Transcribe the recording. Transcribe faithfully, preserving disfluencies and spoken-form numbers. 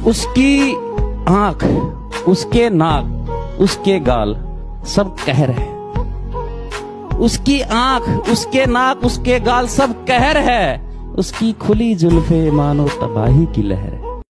उसकी आंख, उसके नाक, उसके गाल सब कहर है। उसकी आंख, उसके नाक, उसके गाल सब कहर है। उसकी खुली जुल्फे मानो तबाही की लहर है।